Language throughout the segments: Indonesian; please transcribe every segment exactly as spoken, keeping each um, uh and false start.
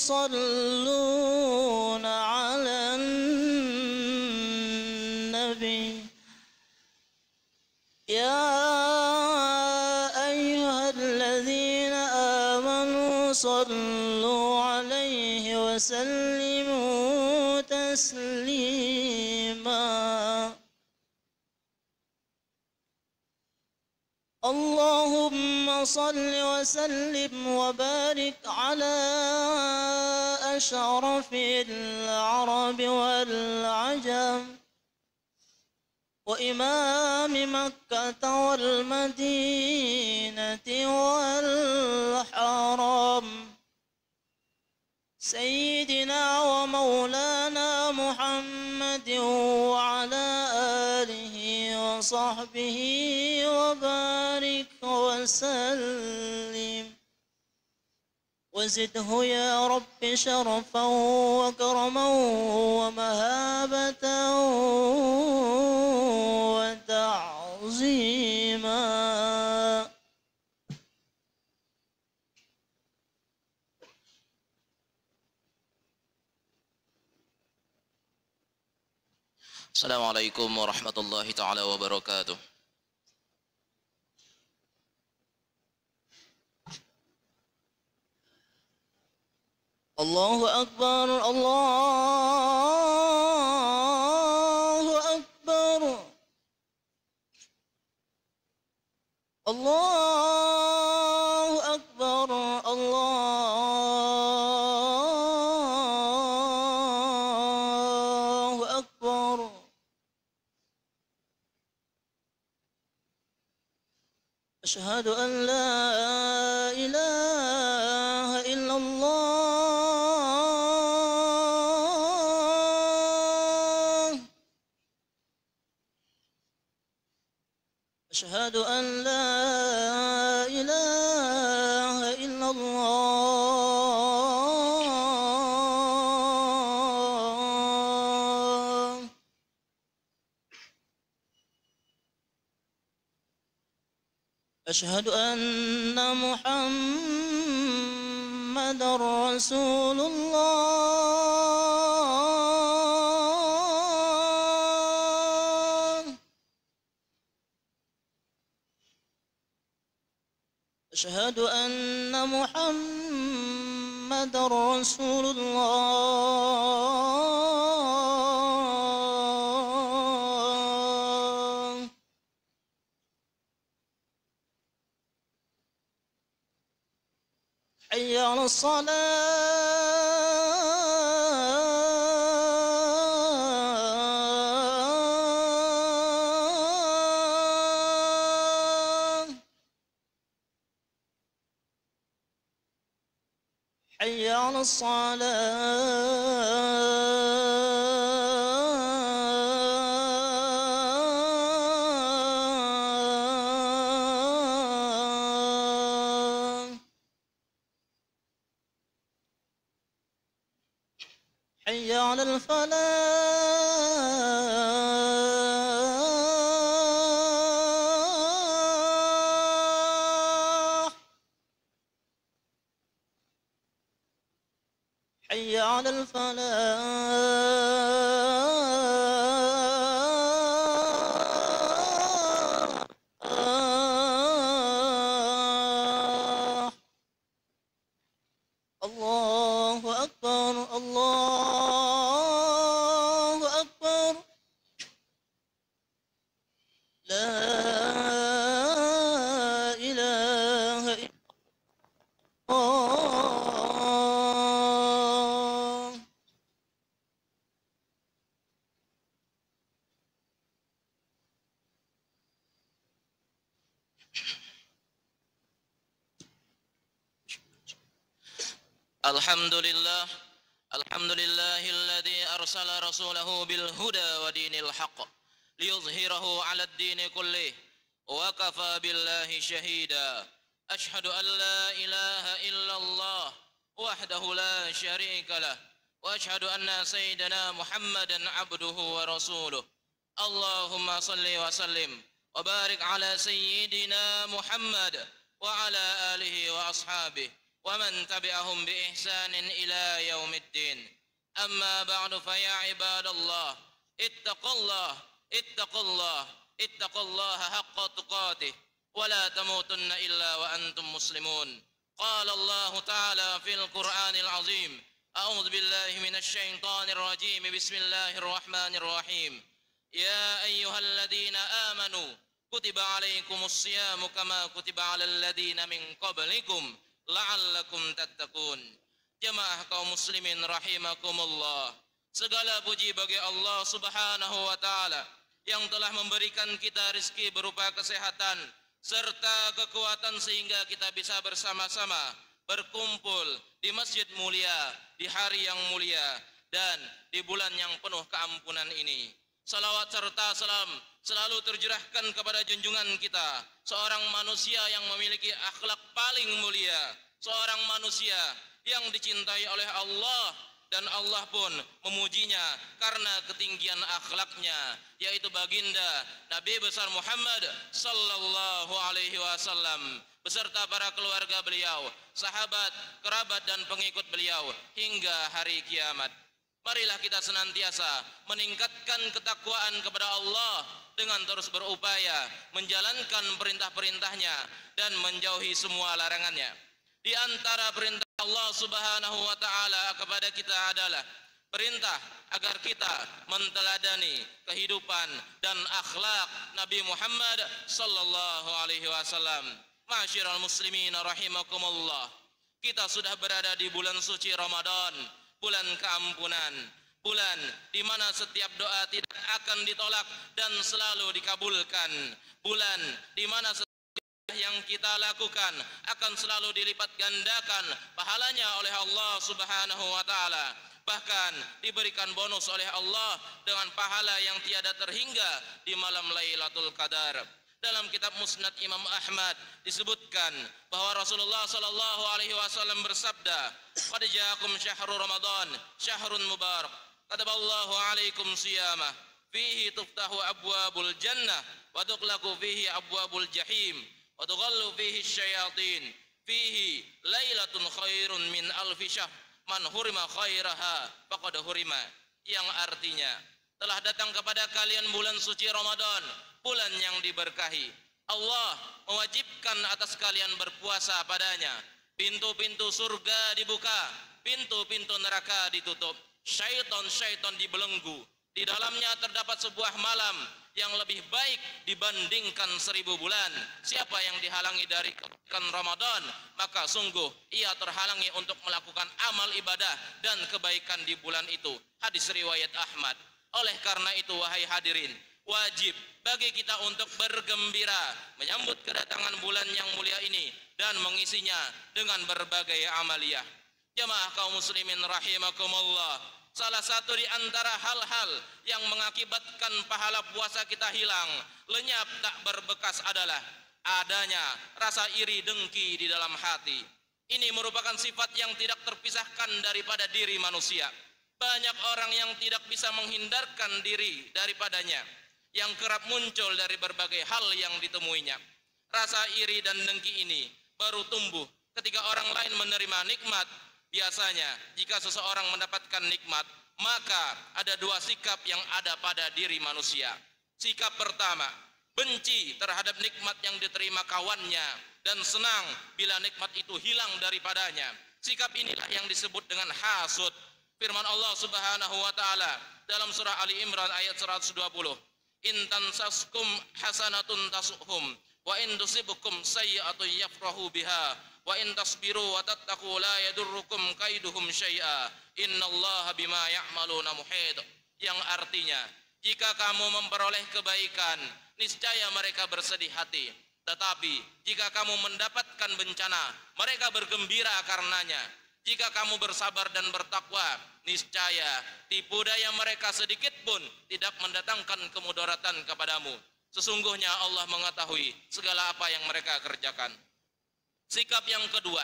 يصلون على النبي يا أيها الذين آمنوا صلوا عليه وسلموا تسليما اللهم صل وسلم وبارك على أشرف العرب والعجم وإمام مكة والمدينة والحرم سيدنا ومولانا محمد وعلى آله وصحبه وبارك وسلم وزده يا رب شرفا وكرما ومهابة وتعظيما. Assalamualaikum warahmatullahi taala wabarakatuh. Allahu Akbar, Allahu Akbar, Allahu Akbar, Allahu Akbar. Asyhadu an la ilaha illallah. Asyhadu an la ilaha illallah. Asyhadu anna Muhammadar Rasulullah. Asyhadu anna Muhammadar Rasulullah. Hayya 'alas salah. Hayya 'alas salah. حي على الفلاح حي على الفلاح. الله أكبر الله أكبر لا إله إلا الله. الحمد لله الحمد لله الذي أرسل رسوله بالهدى ودين الحق ليظهره على الدين كله وكفى بالله شهيدا. أشهد أن لا إله إلا الله وحده لا شريك له وأشهد أن سيدنا محمدا عبده ورسوله. اللهم صل وسلم وبارك على سيدنا محمد وعلى آله وأصحابه ومن تبعهم بإحسان إلى يوم الدين. أما بعد فيا عباد الله اتقوا الله اتقوا الله اتقوا الله حق تقاته ولا تموتن إلا وأنتم مسلمون. قال الله تعالى في القرآن العظيم: أعوذ بالله من الشيطان الرجيم. بسم الله الرحمن الرحيم. يا أيها الذين آمنوا كتب عليكم الصيام كما كتب على الذين من قبلكم la'allakum tattaqun. Jemaah kaum muslimin rahimakumullah, segala puji bagi Allah Subhanahu wa taala yang telah memberikan kita rezeki berupa kesehatan serta kekuatan sehingga kita bisa bersama-sama berkumpul di masjid mulia di hari yang mulia dan di bulan yang penuh keampunan ini. Salawat serta salam selalu tercurahkan kepada junjungan kita, seorang manusia yang memiliki akhlak paling mulia, seorang manusia yang dicintai oleh Allah dan Allah pun memujinya karena ketinggian akhlaknya, yaitu baginda Nabi besar Muhammad sallallahu alaihi wasallam beserta para keluarga beliau, sahabat, kerabat dan pengikut beliau hingga hari kiamat. Marilah kita senantiasa meningkatkan ketakwaan kepada Allah dengan terus berupaya menjalankan perintah-perintahnya dan menjauhi semua larangannya. Di antara perintah Allah Subhanahu wa taala kepada kita adalah perintah agar kita menteladani kehidupan dan akhlak Nabi Muhammad sallallahu alaihi wasallam. Ma'asyiral muslimin rahimakumullah, kita sudah berada di bulan suci Ramadan, bulan keampunan, bulan di mana setiap doa tidak akan ditolak dan selalu dikabulkan, bulan di mana setiap yang kita lakukan akan selalu dilipat gandakan pahalanya oleh Allah Subhanahu wa taala, bahkan diberikan bonus oleh Allah dengan pahala yang tiada terhingga di malam Lailatul Qadar. Dalam kitab Musnad Imam Ahmad disebutkan bahwa Rasulullah sallallahu alaihi wasallam bersabda, "Qad ja'akum syahrul Ramadan, syahrun mubarak. Kataballahu alaikum siyamah, fihi tuftahu abwabul jannah wa tuqlaqu fihi abwabul jahim wa tughallu fihi syayatin. Fihi lailatun khairun min alfi syahr. Man hurima khairaha faqad hurima." Yang artinya, telah datang kepada kalian bulan suci Ramadan, bulan yang diberkahi. Allah mewajibkan atas kalian berpuasa padanya. Pintu-pintu surga dibuka, pintu-pintu neraka ditutup, syaitan-syaitan dibelenggu. Di dalamnya terdapat sebuah malam yang lebih baik dibandingkan seribu bulan. Siapa yang dihalangi dari kebaikan Ramadan, maka sungguh ia terhalangi untuk melakukan amal ibadah dan kebaikan di bulan itu. Hadis riwayat Ahmad. Oleh karena itu, wahai hadirin, wajib bagi kita untuk bergembira menyambut kedatangan bulan yang mulia ini dan mengisinya dengan berbagai amaliyah. Jemaah kaum muslimin rahimakumullah, salah satu di antara hal-hal yang mengakibatkan pahala puasa kita hilang, lenyap, tak berbekas adalah adanya rasa iri dengki di dalam hati. Ini merupakan sifat yang tidak terpisahkan daripada diri manusia. Banyak orang yang tidak bisa menghindarkan diri daripadanya, yang kerap muncul dari berbagai hal yang ditemuinya. Rasa iri dan dengki ini baru tumbuh ketika orang lain menerima nikmat. Biasanya jika seseorang mendapatkan nikmat, maka ada dua sikap yang ada pada diri manusia. Sikap pertama, benci terhadap nikmat yang diterima kawannya dan senang bila nikmat itu hilang daripadanya. Sikap inilah yang disebut dengan hasud. Firman Allah Subhanahu wa taala dalam surah Ali Imran ayat seratus dua puluh, "In tansaskum hasanatun tasuhum wa in tusibukum sayyi'atun yafrahu biha wa in tasbiru wa tattaqu la yadurrukum kaiduhum syai'a innallaha bima ya'maluna muhit." Yang artinya, jika kamu memperoleh kebaikan, niscaya mereka bersedih hati. Tetapi jika kamu mendapatkan bencana, mereka bergembira karenanya. Jika kamu bersabar dan bertakwa, niscaya tipu daya mereka sedikit pun tidak mendatangkan kemudaratan kepadamu. Sesungguhnya Allah mengetahui segala apa yang mereka kerjakan. Sikap yang kedua,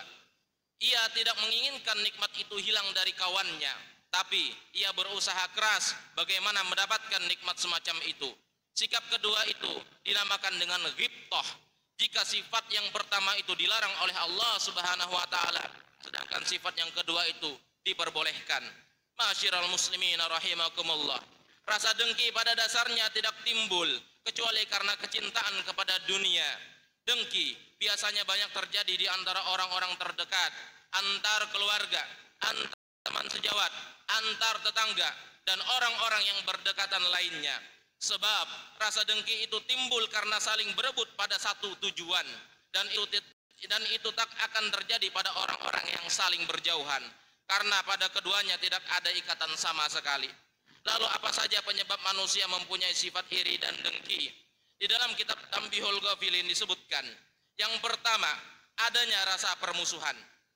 ia tidak menginginkan nikmat itu hilang dari kawannya, tapi ia berusaha keras bagaimana mendapatkan nikmat semacam itu. Sikap kedua itu dinamakan dengan ghibthah. Jika sifat yang pertama itu dilarang oleh Allah Subhanahu wa taala, sedangkan sifat yang kedua itu diperbolehkan. Ma'asyiral muslimin rahimakumullah. Rasa dengki pada dasarnya tidak timbul kecuali karena kecintaan kepada dunia. Dengki biasanya banyak terjadi di antara orang-orang terdekat, antar keluarga, antar teman sejawat, antar tetangga, dan orang-orang yang berdekatan lainnya. Sebab rasa dengki itu timbul karena saling berebut pada satu tujuan, dan itu dan itu tak akan terjadi pada orang-orang yang saling berjauhan, karena pada keduanya tidak ada ikatan sama sekali. Lalu apa saja penyebab manusia mempunyai sifat iri dan dengki? Di dalam kitab Tanbihul Ghafilin disebutkan, yang pertama, adanya rasa permusuhan.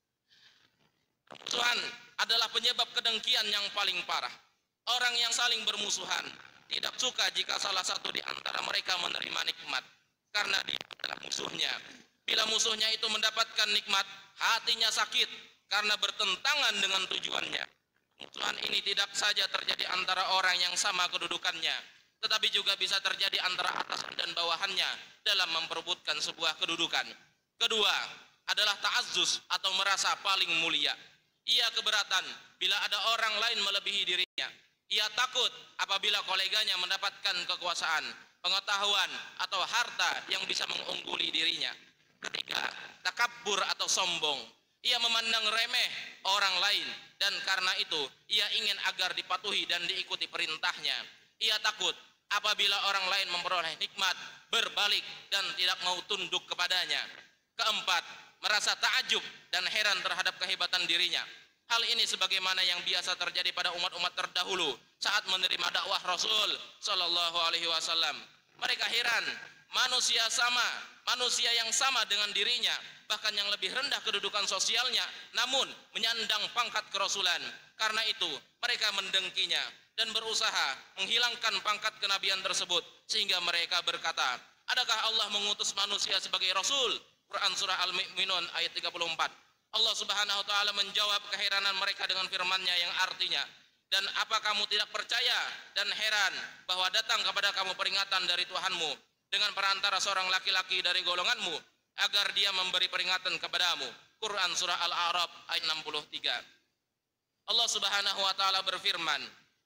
Permusuhan adalah penyebab kedengkian yang paling parah. Orang yang saling bermusuhan tidak suka jika salah satu di antara mereka menerima nikmat, karena dia adalah musuhnya. Bila musuhnya itu mendapatkan nikmat, hatinya sakit karena bertentangan dengan tujuannya. Permusuhan ini tidak saja terjadi antara orang yang sama kedudukannya, tetapi juga bisa terjadi antara atasan dan bawahannya dalam memperebutkan sebuah kedudukan. Kedua, adalah ta'azzus atau merasa paling mulia. Ia keberatan bila ada orang lain melebihi dirinya. Ia takut apabila koleganya mendapatkan kekuasaan, pengetahuan, atau harta yang bisa mengungguli dirinya. Ketiga, takabbur atau sombong. Ia memandang remeh orang lain, dan karena itu ia ingin agar dipatuhi dan diikuti perintahnya. Ia takut apabila orang lain memperoleh nikmat, berbalik dan tidak mau tunduk kepadanya. Keempat, merasa takjub dan heran terhadap kehebatan dirinya. Hal ini sebagaimana yang biasa terjadi pada umat-umat terdahulu saat menerima dakwah Rasul Sallallahu Alaihi Wasallam. Mereka heran, manusia sama, manusia yang sama dengan dirinya, bahkan yang lebih rendah kedudukan sosialnya, namun menyandang pangkat kerasulan. Karena itu mereka mendengkinya dan berusaha menghilangkan pangkat kenabian tersebut, sehingga mereka berkata, adakah Allah mengutus manusia sebagai Rasul? Quran Surah Al-Mu'minun ayat tiga puluh empat. Allah Subhanahu wa ta'ala menjawab keheranan mereka dengan firman-Nya yang artinya, dan apa kamu tidak percaya dan heran bahwa datang kepada kamu peringatan dari Tuhanmu dengan perantara seorang laki-laki dari golonganmu agar dia memberi peringatan kepadamu? Quran Surah Al-A'raf ayat enam puluh tiga. Allah Subhanahu wa ta'ala berfirman,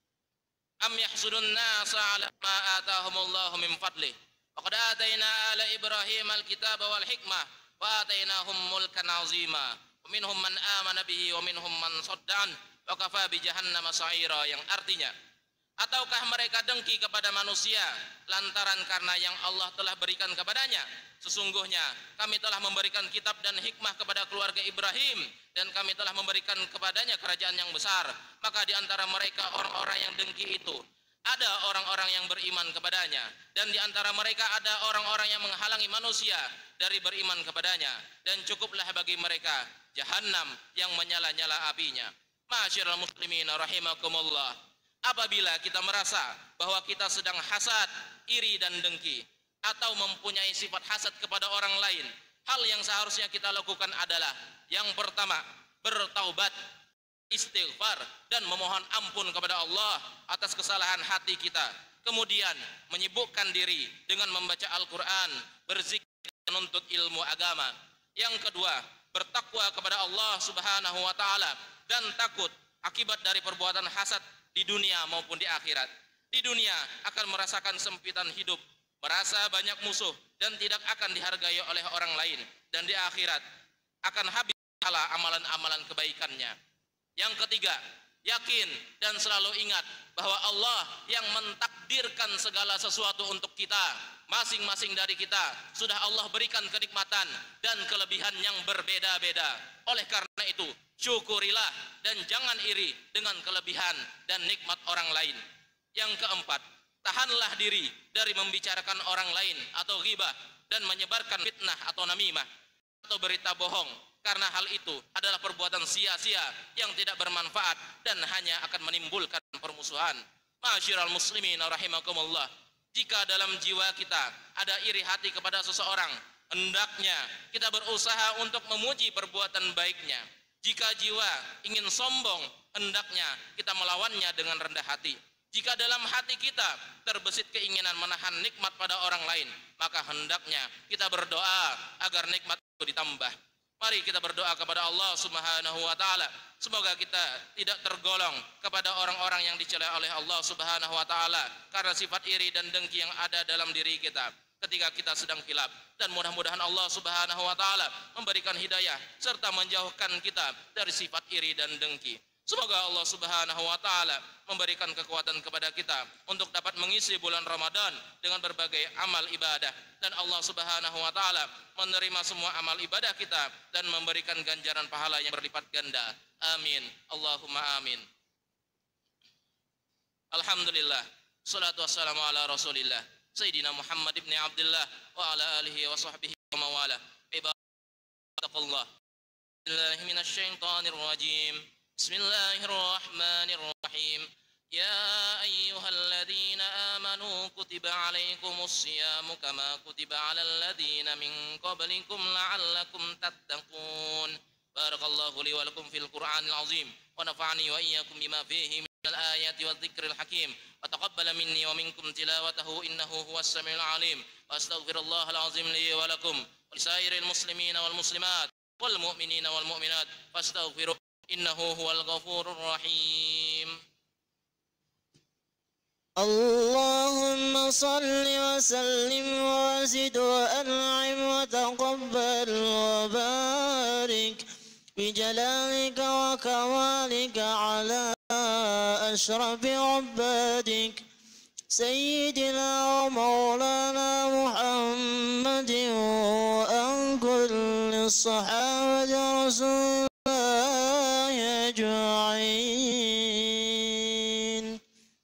am yahsudun nasa ala ma atahumullahu min fadlih wa qad atayna ala Ibrahim al-kitaba wal hikmah wa atainahum mulkan azima wa minhum man amana bihi wa minhum man saddan wa kafa bi jahannama sa'ira, yang artinya, ataukah mereka dengki kepada manusia lantaran karena yang Allah telah berikan kepadanya? Sesungguhnya kami telah memberikan kitab dan hikmah kepada keluarga Ibrahim, dan kami telah memberikan kepadanya kerajaan yang besar. Maka di antara mereka orang-orang yang dengki itu ada orang-orang yang beriman kepadanya, dan di antara mereka ada orang-orang yang menghalangi manusia dari beriman kepadanya, dan cukuplah bagi mereka Jahannam yang menyala-nyala apinya. Ma'asyiral muslimin rahimakumullah. Apabila kita merasa bahwa kita sedang hasad, iri dan dengki, atau mempunyai sifat hasad kepada orang lain, hal yang seharusnya kita lakukan adalah, yang pertama, bertaubat, istighfar, dan memohon ampun kepada Allah atas kesalahan hati kita. Kemudian menyibukkan diri dengan membaca Al-Quran, berzikir, menuntut ilmu agama. Yang kedua, bertakwa kepada Allah Subhanahu wa ta'ala dan takut akibat dari perbuatan hasad di dunia maupun di akhirat. Di dunia akan merasakan sempitan hidup, merasa banyak musuh, dan tidak akan dihargai oleh orang lain. Dan di akhirat akan habis amalan-amalan kebaikannya. Yang ketiga, yakin dan selalu ingat bahwa Allah yang mentakdirkan segala sesuatu untuk kita. Masing-masing dari kita sudah Allah berikan kenikmatan dan kelebihan yang berbeda-beda. Oleh karena itu, syukurilah dan jangan iri dengan kelebihan dan nikmat orang lain. Yang keempat, tahanlah diri dari membicarakan orang lain atau ghibah dan menyebarkan fitnah atau namimah atau berita bohong, karena hal itu adalah perbuatan sia-sia yang tidak bermanfaat dan hanya akan menimbulkan permusuhan. Ma'asyiral muslimin rahimakumullah. Jika dalam jiwa kita ada iri hati kepada seseorang, hendaknya kita berusaha untuk memuji perbuatan baiknya. Jika jiwa ingin sombong, hendaknya kita melawannya dengan rendah hati. Jika dalam hati kita terbesit keinginan menahan nikmat pada orang lain, maka hendaknya kita berdoa agar nikmat itu ditambah. Mari kita berdoa kepada Allah Subhanahu wa taala. Semoga kita tidak tergolong kepada orang-orang yang dicela oleh Allah Subhanahu wa taala karena sifat iri dan dengki yang ada dalam diri kita ketika kita sedang khilaf. Dan mudah-mudahan Allah Subhanahu wa taala memberikan hidayah serta menjauhkan kita dari sifat iri dan dengki. Semoga Allah Subhanahu wa taala memberikan kekuatan kepada kita untuk dapat mengisi bulan Ramadan dengan berbagai amal ibadah, dan Allah Subhanahu wa taala menerima semua amal ibadah kita dan memberikan ganjaran pahala yang berlipat ganda. Amin. Allahumma amin. Alhamdulillah. Salatu wassalamu ala Rasulillah Sayyidina Muhammad ibn Abdullah wa ala alihi wa sahbihi wa mawala. Ibadallah. Billahi minasyaitonir rajim. Bismillahirrahmanirrahim. Ya ayyuhalladzina amanu kutiba alaikumus siyamu kama kutiba alal ladzina min qablikum la'allakum tattaqun. Barakallahu li wa lakum fil Qur'anil azim wa nafa'ani wa iyyakum bima fihi minal ayati wadh-dhikril hakim wa taqabbala minni wa minkum tilawatahu innahu huwas samiul alim. Wa astaghfirullahal azim li wa lakum wa lisairil muslimina wal muslimat wal mu'minina wal mu'minat fastaghfiruh innahu huwal ghafurur rahim. اللهم صل وسلم وزد وأنعم وتقبل وبارك بجلالك وكمالك على أشرف عبادك سيدنا ومولانا محمد وأن كل الصحابة رسول الله أجمعين.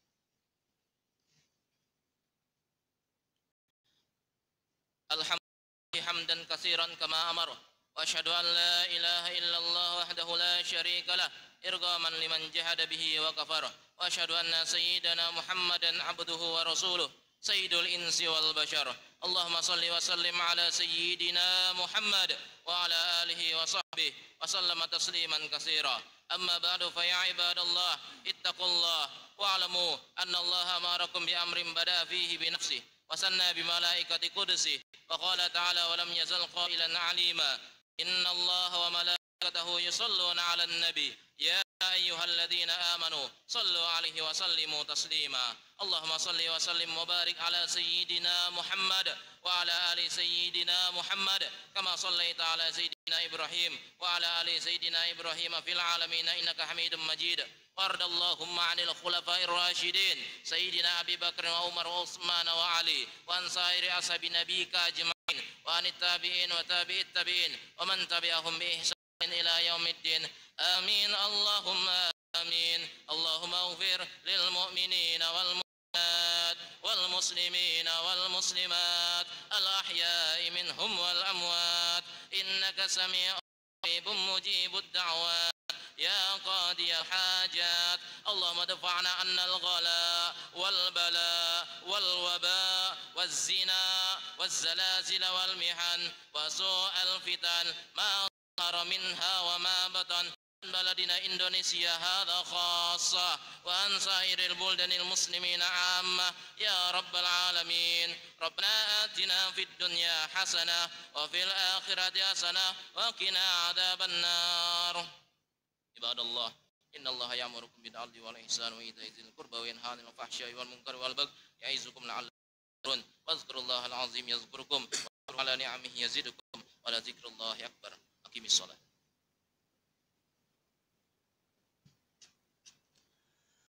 Alhamdulillah hamdan katsiran kama amara wa asyhadu an la ilaha illallah wahdahu la syarika lah irghaman liman jahada bihi wa kafara wa asyhadu anna sayyidana Muhammadan abduhu wa rasuluh sayyidul insi wal bashar. Allahumma salli wa sallim ala sayyidina Muhammad wa ala alihi wa sahbihi wa sallama tasliman katsira. Amma ba'du fa ya ibadallah ittaqullah wa'lamu anna Allaha amarakum bi amrin bada fihi bi nafsihi وسنى بملائكة قدسه وقال تعالى ولم يزل قائلا عليما إن الله وملائكته يصلون على النبي يا أيها الذين آمنوا صلوا عليه وسلموا تسليما. اللهم صل وسلم وبارك على سيدنا محمد وعلى آل سيدنا محمد كما صليت على سيدنا إبراهيم وعلى آل سيدنا إبراهيم في العالمين إنك حميد مجيد. وارض اللهم عن الخلفاء الراشدين سيدنا أبي بكر وعمر وعثمان وعلي وعن سائر أصحاب نبيك أجمعين وعن التابعين وتابع التابعين ومن تبعهم بإحسان إلى يوم الدين. آمين اللهم آمين. اللهم اغفر للمؤمنين والمؤمنات والمسلمين والمسلمات الأحياء منهم والأموات إنك سميع قريب مجيب الدعوات يا قاضي الحاجات. اللهم ادفعنا عنا الغلاء والبلاء والوباء والزنا والزلازل والمحن وسوء الفتن ما ظهر منها وما بطن بلدنا إندونيسيا هذا خاصة وعن سائر البلدان المسلمين عامة يا رب العالمين. ربنا آتنا في الدنيا حسنة وفي الآخرة حسنة وقنا عذاب النار. عباد الله إن الله يأمركم بالعدل والإحسان وإيتاء ذي القربى وينهى عن الفحشاء والمنكر والبغي يعظكم لعلكم تذكرون. واذكروا الله العظيم يذكركم واشكروه على نعمه يزدكم ولذكر الله أكبر. أقم الصلاة.